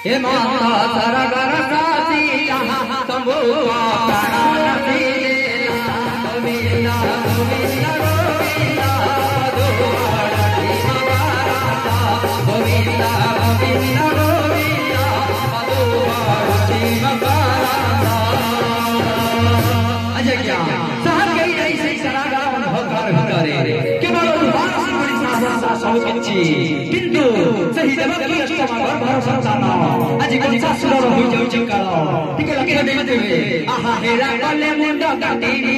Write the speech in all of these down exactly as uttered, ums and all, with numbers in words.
हे माता सरगर साथी संभुआ प्राणनाथी गोविंदा गोविंदा गोविंदा दुआरती मबारता गोविंदा गोविंदा गोविंदा दुआरती मबारता अजय क्या सहर गई नहीं सही सरागा अनुभव कर भितरे केवल उद्धार सिंहनी सासा सब किछि किंतु सही देवकी अष्टमा घर घर संसार আজি কঞ্চা সুর হই যাউছি কাল টিকে লক্ষ্য দেবে আহা হেরা গলে মুন্ড কাটিনি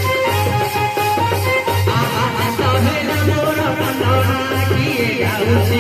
I